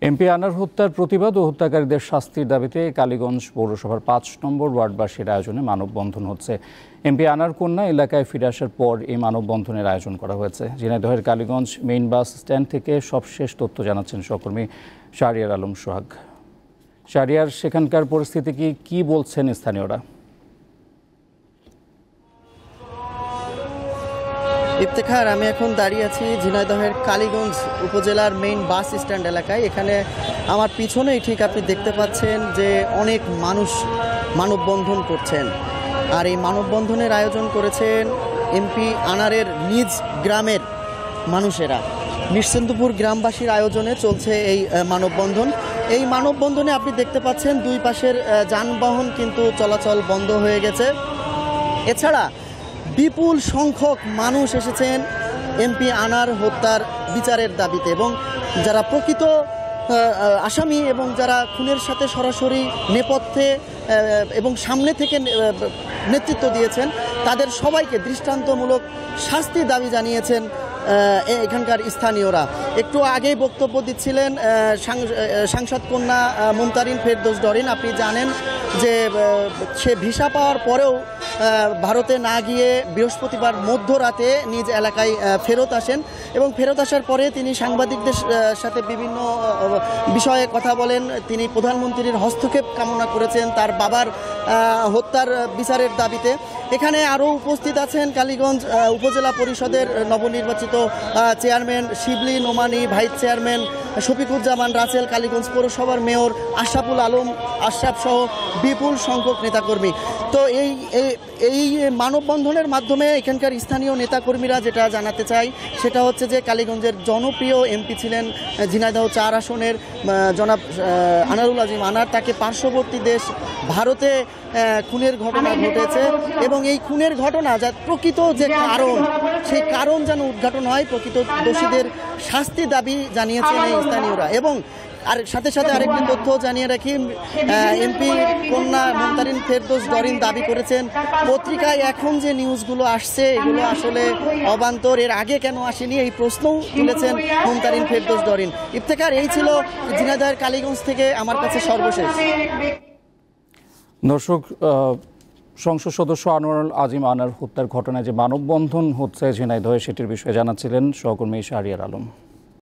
MP আনার হত্যার প্রতিবাদ ও হত্যাকারীদের শাস্তির দাবিতে কালীগঞ্জ পৌরসভার ৫ নম্বর ওয়ার্ডবাসীর আয়োজনে মানববন্ধন হচ্ছে। এমপি আনার কন্যা এলাকায় ফিরে আসার পর এই মানববন্ধনের আয়োজন করা হয়েছে। ঝিনাইদহের কালীগঞ্জ মেইন বাস স্ট্যান্ড থেকে সবশেষ তথ্য জানাচ্ছেন সহকর্মী শাহরিয়ার আলম সোহাগ। শাহরিয়ার, সেখানকার পরিস্থিতি কি বলছেন স্থানীয়রা? ইফতেখার, আমি এখন দাঁড়িয়ে আছি ঝিনাইদহের কালীগঞ্জ উপজেলার মেইন বাস স্ট্যান্ড এলাকায়। এখানে আমার পিছনেই ঠিক আপনি দেখতে পাচ্ছেন যে অনেক মানুষ মানববন্ধন করছেন। আর এই মানববন্ধনের আয়োজন করেছেন এমপি আনারের নিজ গ্রামের মানুষেরা। নিশ্চিন্তপুর গ্রামবাসীর আয়োজনে চলছে এই মানববন্ধন। এই মানববন্ধনে আপনি দেখতে পাচ্ছেন দুই পাশের যানবাহন কিন্তু চলাচল বন্ধ হয়ে গেছে। এছাড়া বিপুল সংখ্যক মানুষ এসেছেন এমপি আনার হত্যার বিচারের দাবিতে, এবং যারা প্রকৃত আসামি এবং যারা খুনের সাথে সরাসরি নেপথ্যে এবং সামনে থেকে নেতৃত্ব দিয়েছেন তাদের সবাইকে দৃষ্টান্তমূলক শাস্তির দাবি জানিয়েছেন এখানকার স্থানীয়রা। একটু আগেই বক্তব্য দিচ্ছিলেন সাংসদ কন্যা মুমতারিন ফেরদৌস ডরিন। আপনি জানেন যে সে ভিসা পাওয়ার পরেও ভারতে না গিয়ে বৃহস্পতিবার মধ্যরাতে নিজ এলাকায় ফেরত আসেন, এবং ফেরত আসার পরে তিনি সাংবাদিকদের সাথে বিভিন্ন বিষয়ে কথা বলেন। তিনি প্রধানমন্ত্রীর হস্তক্ষেপ কামনা করেছেন তার বাবার হত্যার বিচারের দাবিতে। এখানে আরও উপস্থিত আছেন কালীগঞ্জ উপজেলা পরিষদের নবনির্বাচিত chairman Shibli Nomani, vice chairman Shafiquzzaman Rasel, Kaliganj পৌরসভার মেয়র আশরাফুল আলম আশরাফ সহ বিপুল সংখ্যক নেতাকর্মী। তো এই মানববন্ধনের মাধ্যমে এখানকার স্থানীয় নেতাকর্মীরা যেটা জানাতে চাই সেটা হচ্ছে যে কালীগঞ্জের জনপ্রিয় এমপি ছিলেন ঝিনাইদহ ৪ আসনের জনাব আনারুল আজিম আনার। তাকে পার্শ্ববর্তী দেশ ভারতে খুনের ঘটনা ঘটেছে, এবং এই খুনের ঘটনা যা প্রকৃত যে কারণ, সেই কারণ যেন উদ্ঘাটন হয়, প্রকৃত দোষীদের শাস্তি দাবি জানিয়েছেন এই স্থানীয়রা। এবং আর সাথে সাথে আরেকটি তথ্য জানিয়ে রাখি, এমপি কন্যা মুমতারিন ফেরদৌস ডরিন দাবি করেছেন পত্রিকায় এখন যে নিউজগুলো আসছে এগুলো আসলে অবান্তর, এর আগে কেন আসেনি এই প্রশ্নও তুলেছেন মুমতারিন ফেরদৌস ডরিন। ইফতেখার, এই ছিল ঝিনাইদহের কালীগঞ্জ থেকে আমার কাছে সর্বশেষ। দর্শক, সংসদ সদস্য আনোয়ারুল আজিম আনার হত্যার ঘটনায় যে মানববন্ধন হচ্ছে ঝিনাইদহে সেটির বিষয়ে জানাচ্ছিলেন সহকর্মী শাহরিয়ার আলম।